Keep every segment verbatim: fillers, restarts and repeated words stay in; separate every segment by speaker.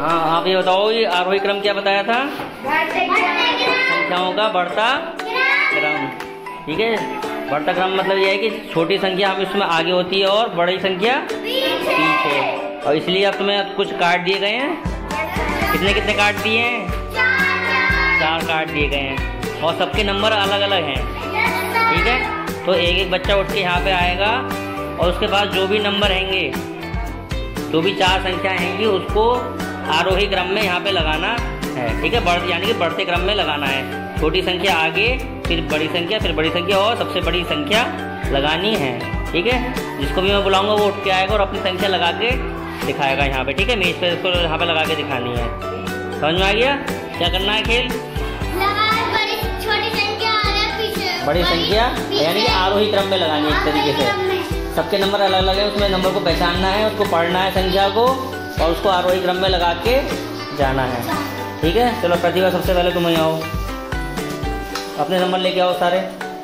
Speaker 1: हाँ आप ये बताओ, ये आरोही क्रम क्या बताया था? संख्याओं का बढ़ता क्रम। ठीक है, बढ़ता क्रम मतलब ये है कि छोटी संख्या हम इसमें आगे होती है और बड़ी संख्या पीछे। और इसलिए अब तुम्हें कुछ कार्ड दिए गए हैं। कितने कितने कार्ड दिए हैं? चार कार्ड दिए गए हैं और सबके नंबर अलग अलग हैं। ठीक है, तो एक एक बच्चा उठ के यहाँ पे आएगा और उसके पास जो भी नंबर रहेंगे, जो भी चार संख्या रहेंगी, उसको आरोही क्रम में यहाँ पे लगाना है। ठीक है, बढ़ यानी कि बढ़ते क्रम में लगाना है। छोटी संख्या आगे, फिर बड़ी संख्या, फिर बड़ी संख्या और सबसे बड़ी संख्या लगानी है। ठीक है, जिसको भी मैं बुलाऊंगा वो उठ के आएगा और अपनी संख्या लगा के दिखाएगा यहाँ पे। ठीक है, मेज पे इसको यहाँ पे लगा के दिखानी है। समझ में आ गया क्या करना है खेल?
Speaker 2: बड़ी छोटी संख्या आगे पीछे,
Speaker 1: बड़ी संख्या यानी कि आरोही क्रम में लगानी है। इस तरीके से सबके नंबर अलग अलग है, उसमें नंबर को पहचानना है, उसको पढ़ना है संख्या को और उसको आरोही क्रम में लगा के जाना है। ठीक है, चलो प्रतिभा सबसे पहले तुम यहाँ आओ, अपने नंबर लेके आओ सारे,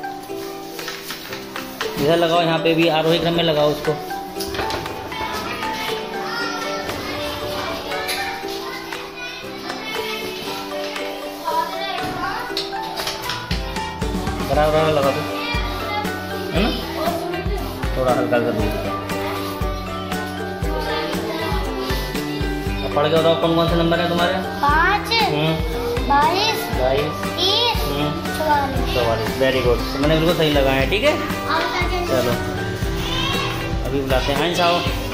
Speaker 1: इधर लगाओ, यहाँ पे भी आरोही क्रम में लगाओ उसको। बराबर लगा दो, है ना, थोड़ा हल्का हल्का दूर। अब पढ़ के बताओ कौन कौन से नंबर है तुम्हारे?
Speaker 2: पाँच, बाईस,
Speaker 1: बाईस,
Speaker 2: तीस, चौवालीस।
Speaker 1: चौवालीस। वेरी गुड, मैंने बिल्कुल सही लगाया है। ठीक है, चलो अभी बुलाते हैं अंश, आओ।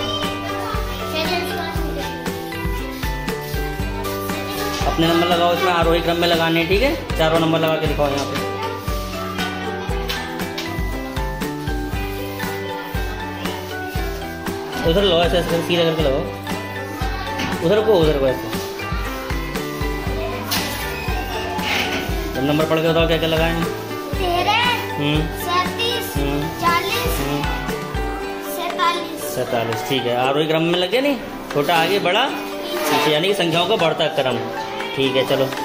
Speaker 1: अपने नंबर लगाओ, इसमें आरोही क्रम में लगाने हैं। ठीक है, चारों नंबर लगा के दिखाओ यहाँ पे। उधर लो, ऐसे ऐसे सीधा करके लगाओ, उधर को उधर को ऐसे। नंबर पढ़ के बताओ क्या क्या लगाए हैं?
Speaker 2: तेरह, सैंतीस, चालीस, सैतालीस।
Speaker 1: सैतालीस। ठीक है, आरोही क्रम में लगे नहीं, छोटा आगे बड़ा पीछे, यानी कि संख्याओं का बढ़ता क्रम। ठीक है, चलो